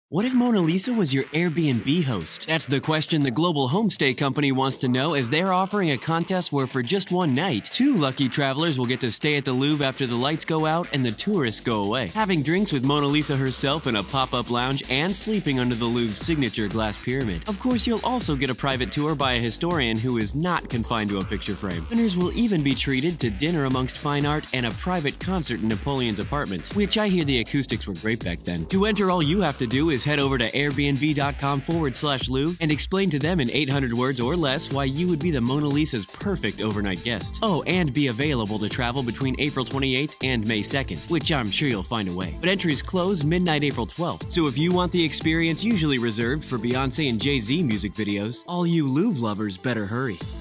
What if Mona Lisa was your Airbnb host? That's the question the global homestay company wants to know, as they're offering a contest where for just one night, 2 lucky travelers will get to stay at the Louvre after the lights go out and the tourists go away, having drinks with Mona Lisa herself in a pop-up lounge and sleeping under the Louvre's signature glass pyramid. Of course, you'll also get a private tour by a historian who is not confined to a picture frame. Winners will even be treated to dinner amongst fine art and a private concert in Napoleon's apartment, which I hear the acoustics were great back then. To enter, all you have to do is head over to airbnb.com/Louvre and explain to them in 800 words or less why you would be the Mona Lisa's perfect overnight guest. Oh, and be available to travel between April 28th and May 2nd, which I'm sure you'll find a way. But entries close midnight April 12th, so if you want the experience usually reserved for Beyoncé and Jay-Z music videos, all you Louvre lovers better hurry.